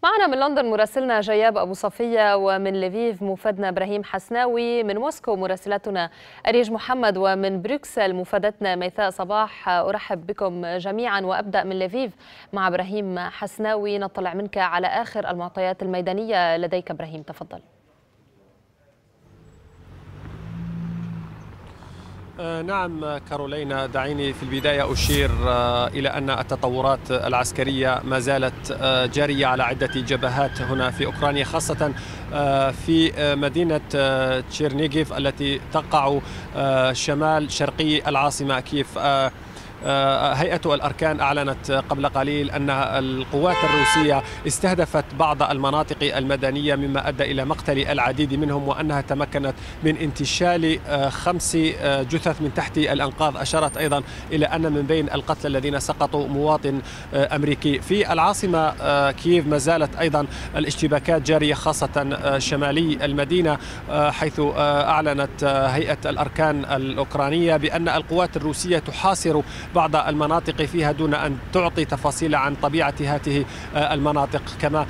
معنا من لندن مراسلنا جياب أبو صفية، ومن ليفيف مفادنا إبراهيم حسناوي، من موسكو مراسلتنا أريج محمد، ومن بروكسل مفادتنا ميثاء صباح. أرحب بكم جميعا، وأبدأ من ليفيف مع إبراهيم حسناوي. نطلع منك على آخر المعطيات الميدانية لديك إبراهيم، تفضل. نعم كارولينا، دعيني في البداية أشير إلى أن التطورات العسكرية ما زالت جارية على عدة جبهات هنا في أوكرانيا، خاصة في مدينة تشيرنيغيف التي تقع شمال شرقي العاصمة كييف. هيئة الأركان أعلنت قبل قليل أن القوات الروسية استهدفت بعض المناطق المدنية مما أدى إلى مقتل العديد منهم، وأنها تمكنت من انتشال 5 جثث من تحت الأنقاض. أشارت أيضا إلى أن من بين القتلى الذين سقطوا مواطن أمريكي. في العاصمة كييف ما زالت أيضا الاشتباكات جارية، خاصة شمالي المدينة، حيث أعلنت هيئة الأركان الأوكرانية بأن القوات الروسية تحاصر بعض المناطق فيها دون أن تعطي تفاصيل عن طبيعة هذه المناطق. كما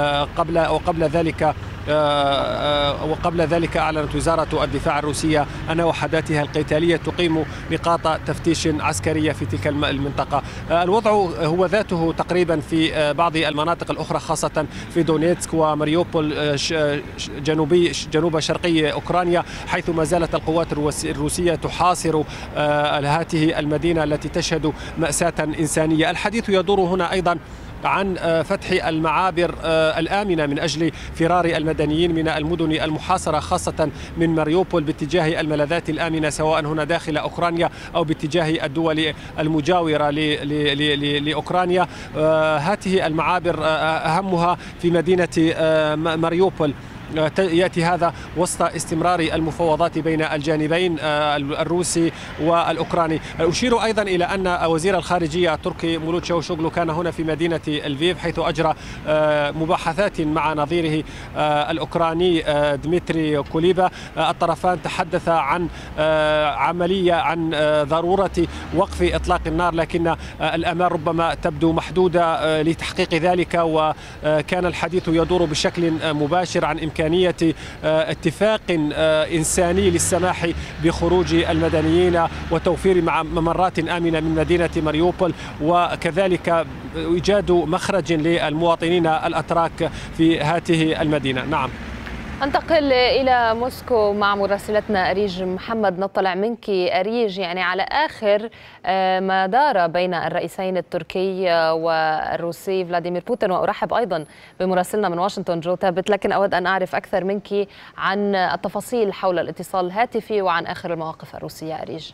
وقبل ذلك أعلنت وزارة الدفاع الروسية أن وحداتها القتالية تقيم نقاط تفتيش عسكرية في تلك المنطقة. الوضع هو ذاته تقريبا في بعض المناطق الأخرى، خاصة في دونيتسك وماريوبول جنوب شرقي أوكرانيا، حيث ما زالت القوات الروسية تحاصر هذه المدينة التي تشهد مأساة إنسانية. الحديث يدور هنا أيضا عن فتح المعابر الآمنة من أجل فرار المدنيين من المدن المحاصرة، خاصة من ماريوبول باتجاه الملاذات الآمنة، سواء هنا داخل أوكرانيا أو باتجاه الدول المجاورة لأوكرانيا. هذه المعابر أهمها في مدينة ماريوبول. يأتي هذا وسط استمرار المفاوضات بين الجانبين الروسي والأوكراني. أشير أيضا إلى أن وزير الخارجية التركي مولود شاوشوغلو كان هنا في مدينة لفيف، حيث أجرى مباحثات مع نظيره الأوكراني ديمتري كوليبا. الطرفان تحدثا عن عن ضرورة وقف إطلاق النار، لكن الآمال ربما تبدو محدودة لتحقيق ذلك، وكان الحديث يدور بشكل مباشر عن إمكانية اتفاق إنساني للسماح بخروج المدنيين وتوفير ممرات آمنة من مدينة ماريوبول، وكذلك إيجاد مخرج للمواطنين الأتراك في هذه المدينة. نعم. أنتقل إلى موسكو مع مراسلتنا أريج محمد. نطلع منك أريج على آخر ما دار بين الرئيسين التركي والروسي فلاديمير بوتين، وأرحب أيضا بمراسلنا من واشنطن جو ثابت، لكن أود أن أعرف أكثر منك عن التفاصيل حول الاتصال الهاتفي وعن آخر المواقف الروسية. أريج.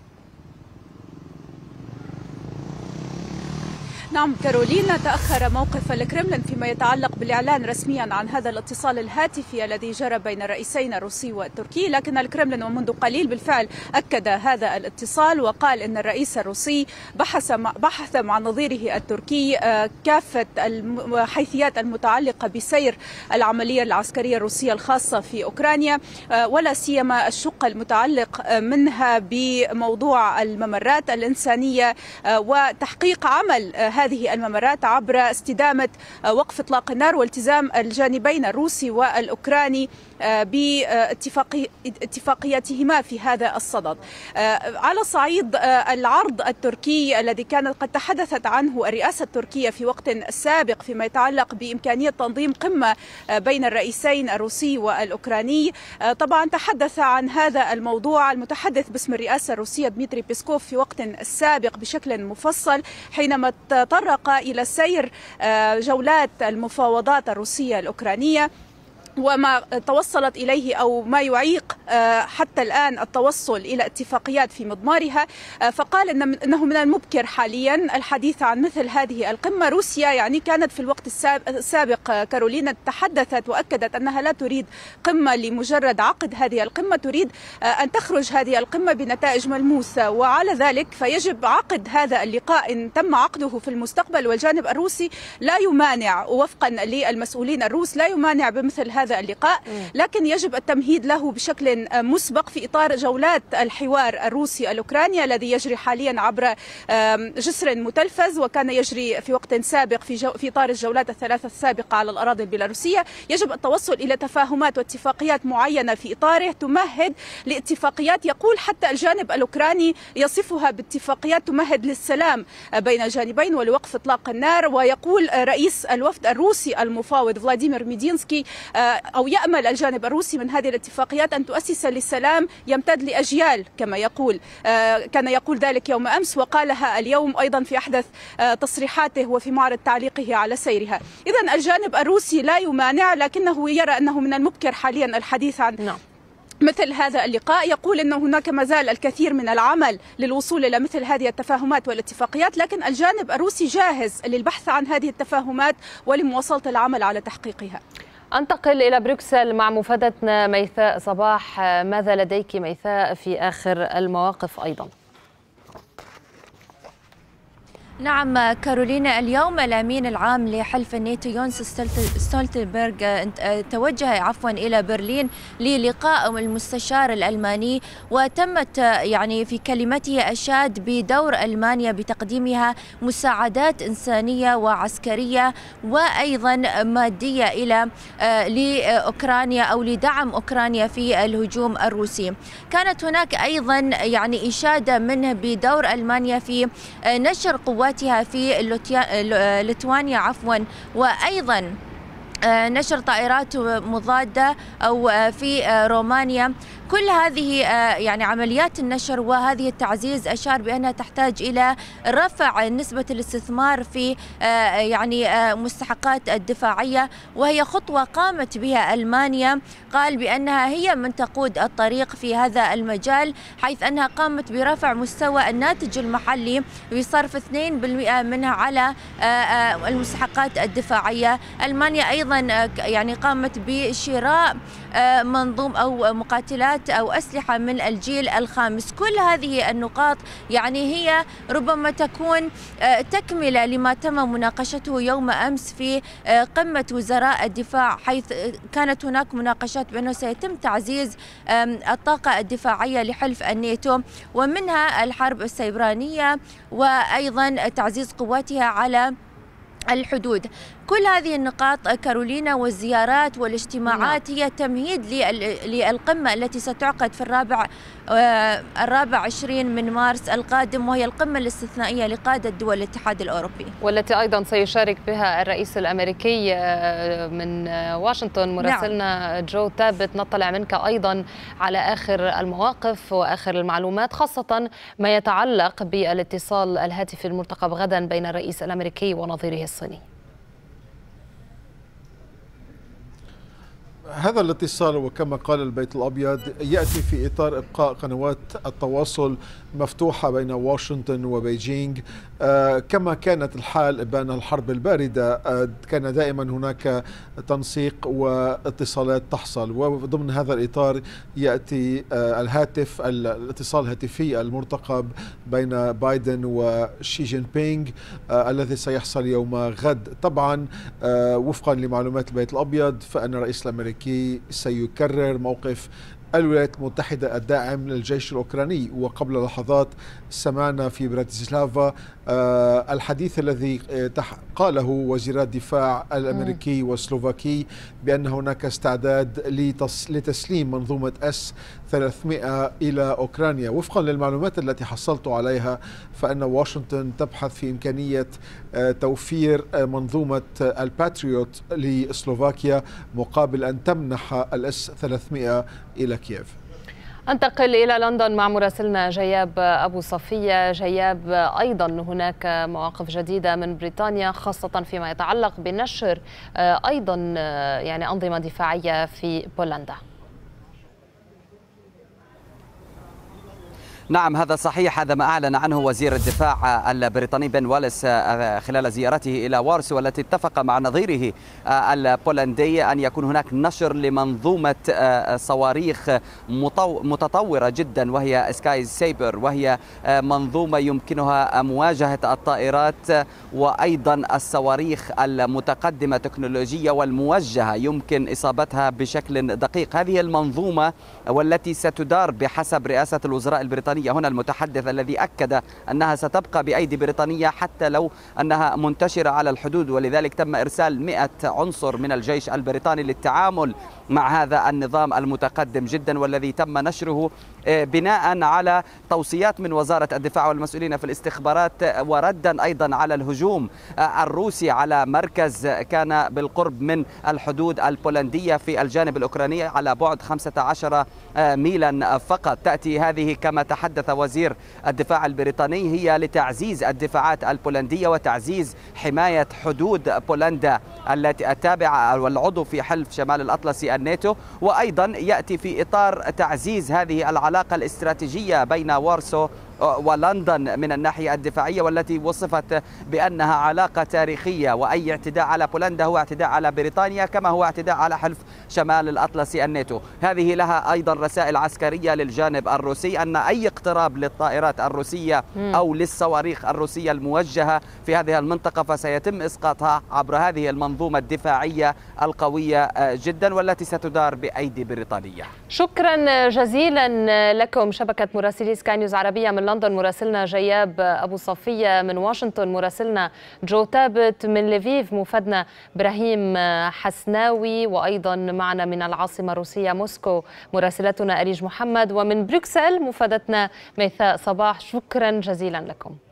نعم كارولينا، تأخر موقف الكرملين فيما يتعلق بالإعلان رسميا عن هذا الاتصال الهاتفي الذي جرى بين الرئيسين الروسي والتركي، لكن الكرملين ومنذ قليل بالفعل أكد هذا الاتصال، وقال إن الرئيس الروسي بحث مع نظيره التركي كافة الحيثيات المتعلقة بسير العملية العسكرية الروسية الخاصة في أوكرانيا، ولا سيما الشق المتعلق منها بموضوع الممرات الإنسانية وتحقيق عمل هذه الممرات عبر استدامة وقف إطلاق النار والتزام الجانبين الروسي والأوكراني باتفاقياتهما في هذا الصدد. على صعيد العرض التركي الذي كانت قد تحدثت عنه الرئاسة التركية في وقت سابق فيما يتعلق بإمكانية تنظيم قمة بين الرئيسين الروسي والأوكراني، طبعا تحدث عن هذا الموضوع المتحدث باسم الرئاسة الروسية ديمتري بيسكوف في وقت سابق بشكل مفصل، حينما تطرق إلى سير جولات المفاوضات الروسية الأوكرانية وما توصلت إليه أو ما يعيق حتى الآن التوصل إلى اتفاقيات في مضمارها. فقال إنه من المبكر حاليا الحديث عن مثل هذه القمة. روسيا كانت في الوقت السابق كارولينا تحدثت وأكدت أنها لا تريد قمة لمجرد عقد هذه القمة، تريد أن تخرج هذه القمة بنتائج ملموسة، وعلى ذلك فيجب عقد هذا اللقاء إن تم عقده في المستقبل، والجانب الروسي لا يمانع وفقا للمسؤولين الروس لا يمانع بمثل هذا اللقاء، لكن يجب التمهيد له بشكل مسبق في إطار جولات الحوار الروسي الأوكراني الذي يجري حاليا عبر جسر متلفز، وكان يجري في وقت سابق في إطار الجولات الثلاثة السابقة على الأراضي البيلاروسية. يجب التوصل إلى تفاهمات واتفاقيات معينة في إطاره تمهد لاتفاقيات، يقول حتى الجانب الأوكراني يصفها باتفاقيات تمهد للسلام بين الجانبين ولوقف إطلاق النار. ويقول رئيس الوفد الروسي المفاوض فلاديمير ميدينسكي أو يأمل الجانب الروسي من هذه الاتفاقيات أن تؤسس للسلام يمتد لأجيال كما يقول. كان يقول ذلك يوم أمس وقالها اليوم أيضا في أحدث تصريحاته وفي معرض تعليقه على سيرها. إذن الجانب الروسي لا يمانع، لكنه يرى أنه من المبكر حاليا الحديث عن مثل هذا اللقاء. يقول أن هناك مازال الكثير من العمل للوصول إلى مثل هذه التفاهمات والاتفاقيات، لكن الجانب الروسي جاهز للبحث عن هذه التفاهمات ولمواصلة العمل على تحقيقها. أنتقل إلى بروكسل مع مفادتنا ميثاء صباح. ماذا لديك ميثاء في آخر المواقف أيضا؟ نعم كارولينا، اليوم الأمين العام لحلف الناتو يونس ستولتنبرغ توجه إلى برلين للقاء المستشار الألماني، وتمت في كلمته أشاد بدور ألمانيا بتقديمها مساعدات إنسانية وعسكرية وأيضا مادية لأوكرانيا أو لدعم أوكرانيا في الهجوم الروسي. كانت هناك أيضا إشادة منه بدور ألمانيا في نشر قوات في ليتوانيا وأيضا نشر طائرات مضادة أو في رومانيا. كل هذه عمليات النشر وهذه التعزيز أشار بأنها تحتاج إلى رفع نسبة الاستثمار في مستحقات الدفاعية، وهي خطوة قامت بها ألمانيا. قال بأنها هي من تقود الطريق في هذا المجال، حيث أنها قامت برفع مستوى الناتج المحلي بصرف 2% منها على المستحقات الدفاعية. ألمانيا أيضا قامت بشراء منظوم أو مقاتلات أو أسلحة من الجيل الخامس. كل هذه النقاط هي ربما تكون تكملة لما تم مناقشته يوم أمس في قمة وزراء الدفاع، حيث كانت هناك مناقشات بأنه سيتم تعزيز الطاقة الدفاعية لحلف الناتو، ومنها الحرب السيبرانية وأيضا تعزيز قواتها على الحدود. كل هذه النقاط كارولينا والزيارات والاجتماعات هي تمهيد للقمة التي ستعقد في الرابع 20 من مارس القادم، وهي القمة الاستثنائية لقادة دول الاتحاد الأوروبي، والتي أيضا سيشارك بها الرئيس الأمريكي من واشنطن. مراسلنا جو تابت، نطلع منك أيضا على آخر المواقف وآخر المعلومات، خاصة ما يتعلق بالاتصال الهاتفي المرتقب غدا بين الرئيس الأمريكي ونظيره الصيني. هذا الاتصال وكما قال البيت الأبيض يأتي في إطار إبقاء قنوات التواصل مفتوحة بين واشنطن وبيجينغ، كما كانت الحال بين الحرب الباردة. كان دائما هناك تنسيق واتصالات تحصل، وضمن هذا الإطار يأتي الاتصال الهاتفي المرتقب بين بايدن وشي جين بينغ الذي سيحصل يوم غد. طبعا وفقا لمعلومات البيت الأبيض فإن الرئيس الأمريكي سيكرر موقف الولايات المتحدة الداعم للجيش الأوكراني. وقبل لحظات سمعنا في براتسلافا الحديث الذي قاله وزير الدفاع الأمريكي والسلوفاكي بأن هناك استعداد لتسليم منظومة S-300 إلى أوكرانيا. وفقا للمعلومات التي حصلت عليها فإن واشنطن تبحث في إمكانية توفير منظومة الباتريوت لسلوفاكيا مقابل أن تمنح الS-300 إلى كييف. أنتقل إلى لندن مع مراسلنا جياب أبو صفية. جياب، أيضا هناك مواقف جديدة من بريطانيا خاصة فيما يتعلق بنشر أيضا أنظمة دفاعية في بولندا. نعم هذا صحيح، هذا ما أعلن عنه وزير الدفاع البريطاني بن واليس خلال زيارته إلى وارسو، والتي اتفق مع نظيره البولندي أن يكون هناك نشر لمنظومة صواريخ متطورة جدا وهي سكاي سيبر، وهي منظومة يمكنها مواجهة الطائرات وأيضا الصواريخ المتقدمة تكنولوجيا والموجهة يمكن إصابتها بشكل دقيق. هذه المنظومة والتي ستدار بحسب رئاسة الوزراء البريطانية، هنا المتحدث الذي أكد أنها ستبقى بأيدي بريطانية حتى لو أنها منتشرة على الحدود، ولذلك تم إرسال 100 عنصر من الجيش البريطاني للتعامل مع هذا النظام المتقدم جدا، والذي تم نشره بناء على توصيات من وزارة الدفاع والمسؤولين في الاستخبارات، وردا أيضا على الهجوم الروسي على مركز كان بالقرب من الحدود البولندية في الجانب الأوكراني على بعد 15 ميلا فقط. تأتي هذه كما تحدث وزير الدفاع البريطاني هي لتعزيز الدفاعات البولندية وتعزيز حماية حدود بولندا التي التابعة والعضو في حلف شمال الأطلسي الناتو، وأيضا يأتي في إطار تعزيز هذه العلاقة الاستراتيجية بين وارسو ولندن من الناحية الدفاعية، والتي وصفت بأنها علاقة تاريخية، وأي اعتداء على بولندا هو اعتداء على بريطانيا كما هو اعتداء على حلف شمال الأطلسي الناتو. هذه لها أيضا رسائل عسكرية للجانب الروسي أن أي اقتراب للطائرات الروسية أو للصواريخ الروسية الموجهة في هذه المنطقة فسيتم إسقاطها عبر هذه المنظومة الدفاعية القوية جدا والتي ستدار بأيدي بريطانية. شكرا جزيلا لكم شبكة مراسلي سكاي نيوز عربية من لندن، مراسلنا جياب أبو صفية من واشنطن، مراسلنا جو تابت من ليفيف، مفادنا إبراهيم حسناوي، وأيضا معنا من العاصمة الروسية موسكو مراسلتنا أريج محمد، ومن بروكسل مفادتنا ميثاء صباح. شكرا جزيلا لكم.